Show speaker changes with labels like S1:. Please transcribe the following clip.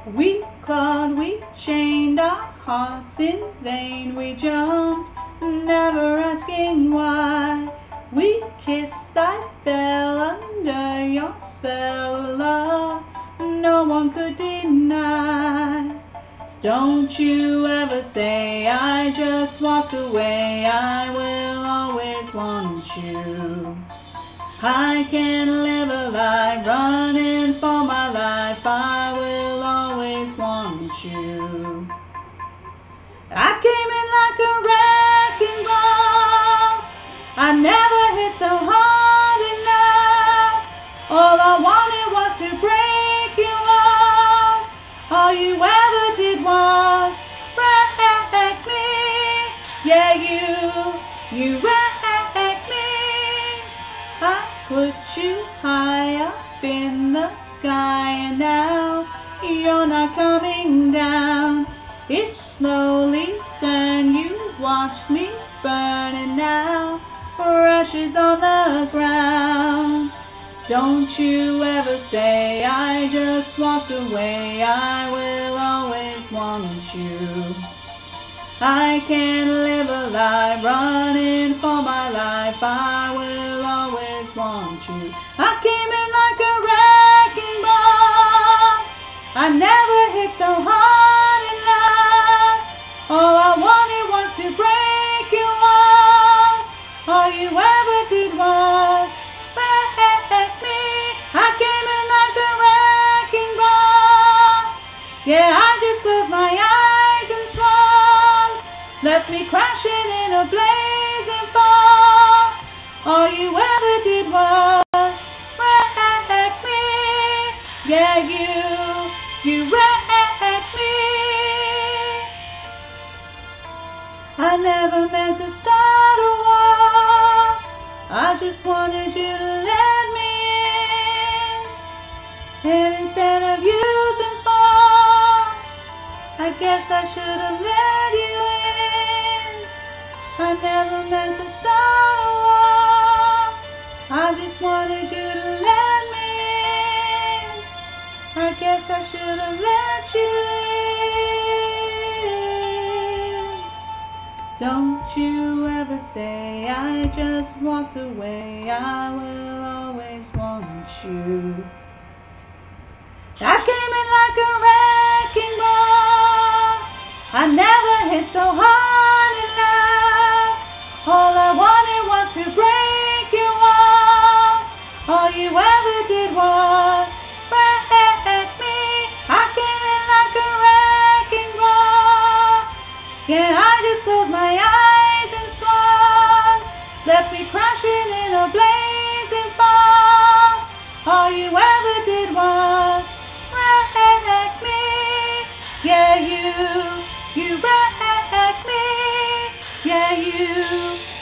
S1: We clawed, we chained our hearts in vain. We jumped, never asking why. We kissed, I fell under your spell of love, no one could deny. Don't you ever say I just walked away, I will always want you. I can live a life running for my life, I will always want you. I came in like a wrecking ball, I never hit so hard enough. All I wanted was to break your walls, all you ever did was wreck me. Yeah, you wrecked me. I put you high up in the sky, and now you're not coming down. It slowly turned, you watched me burn, and now ashes on the ground. Don't you ever say I just walked away, I will always want you. I can live a life running for my life, I will always want you. I came in like a wrecking ball, I never hit so hard in love. All I wanted was to break your walls, all you ever did was wreck me. I came in like a wrecking ball, yeah, I just closed my eyes and swung, left me crashing in a blazing fall. All you ever did was wreck me. Yeah, you wrecked me. I never meant to start a war, I just wanted you to let me in. And instead of using force, I guess I should have let you in. I never meant to start a war, I just wanted you to let me in. I guess I should have let you in. Don't you ever say I just walked away, I will always want you. I came in like a wrecking ball, I never hit so hard in love. All I wanted was to break your walls, all you ever did was wreck me. I came in like a wrecking ball, yeah, I just closed my eyes and swung, left me crashing in a blazing fall. All you ever did was wreck me. Yeah, you wrecked me. Yeah, you